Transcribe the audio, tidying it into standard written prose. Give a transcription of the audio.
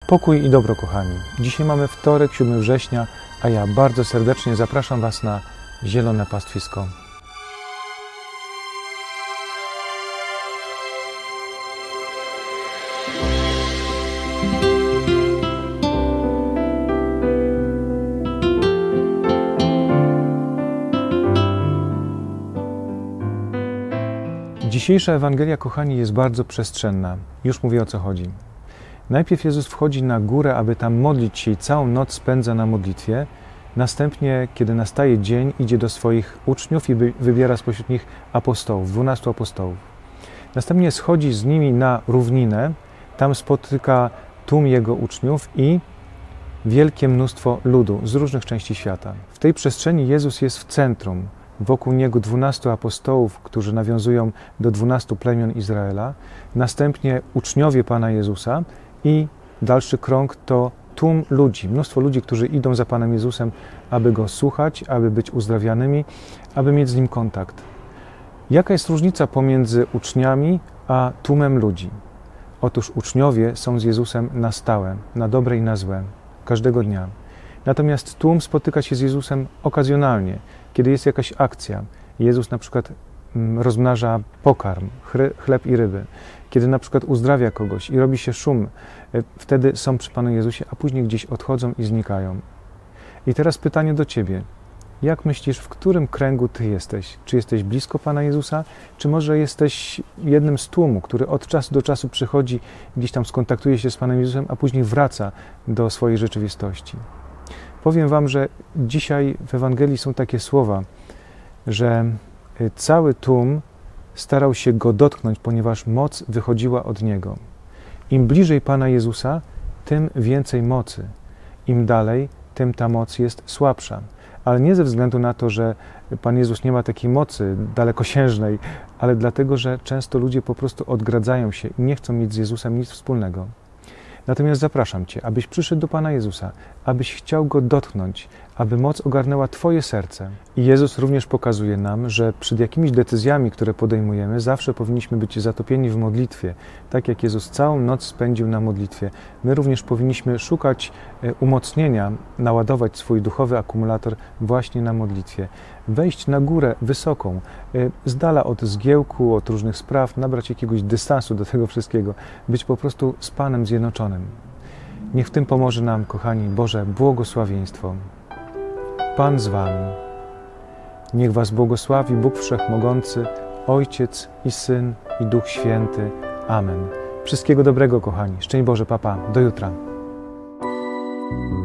Pokój i dobro, kochani. Dzisiaj mamy wtorek, 7 września, a ja bardzo serdecznie zapraszam Was na Zielone Pastwisko. Dzisiejsza Ewangelia, kochani, jest bardzo przestrzenna. Już mówię, o co chodzi. Najpierw Jezus wchodzi na górę, aby tam modlić się i całą noc spędza na modlitwie. Następnie, kiedy nastaje dzień, idzie do swoich uczniów i wybiera spośród nich apostołów, 12 apostołów. Następnie schodzi z nimi na równinę, tam spotyka tłum jego uczniów i wielkie mnóstwo ludu z różnych części świata. W tej przestrzeni Jezus jest w centrum. Wokół Niego 12 apostołów, którzy nawiązują do 12 plemion Izraela. Następnie uczniowie Pana Jezusa i dalszy krąg to tłum ludzi, mnóstwo ludzi, którzy idą za Panem Jezusem, aby Go słuchać, aby być uzdrawianymi, aby mieć z Nim kontakt. Jaka jest różnica pomiędzy uczniami a tłumem ludzi? Otóż uczniowie są z Jezusem na stałe, na dobre i na złe, każdego dnia. Natomiast tłum spotyka się z Jezusem okazjonalnie, kiedy jest jakaś akcja. Jezus na przykład rozmnaża pokarm, chleb i ryby. Kiedy na przykład uzdrawia kogoś i robi się szum, wtedy są przy Panu Jezusie, a później gdzieś odchodzą i znikają. I teraz pytanie do Ciebie. Jak myślisz, w którym kręgu Ty jesteś? Czy jesteś blisko Pana Jezusa, czy może jesteś jednym z tłumu, który od czasu do czasu przychodzi, gdzieś tam skontaktuje się z Panem Jezusem, a później wraca do swojej rzeczywistości? Powiem Wam, że dzisiaj w Ewangelii są takie słowa, że cały tłum starał się Go dotknąć, ponieważ moc wychodziła od Niego. Im bliżej Pana Jezusa, tym więcej mocy. Im dalej, tym ta moc jest słabsza. Ale nie ze względu na to, że Pan Jezus nie ma takiej mocy dalekosiężnej, ale dlatego, że często ludzie po prostu odgradzają się i nie chcą mieć z Jezusem nic wspólnego. Natomiast zapraszam Cię, abyś przyszedł do Pana Jezusa, abyś chciał Go dotknąć, aby moc ogarnęła Twoje serce. I Jezus również pokazuje nam, że przed jakimiś decyzjami, które podejmujemy, zawsze powinniśmy być zatopieni w modlitwie. Tak jak Jezus całą noc spędził na modlitwie, my również powinniśmy szukać umocnienia, naładować swój duchowy akumulator właśnie na modlitwie. Wejść na górę wysoką, z dala od zgiełku, od różnych spraw, nabrać jakiegoś dystansu do tego wszystkiego, być po prostu z Panem zjednoczonym. Niech w tym pomoże nam, kochani, Boże błogosławieństwo. Pan z Wami. Niech Was błogosławi Bóg Wszechmogący, Ojciec i Syn i Duch Święty. Amen. Wszystkiego dobrego, kochani. Szczęść Boże, papa. Do jutra.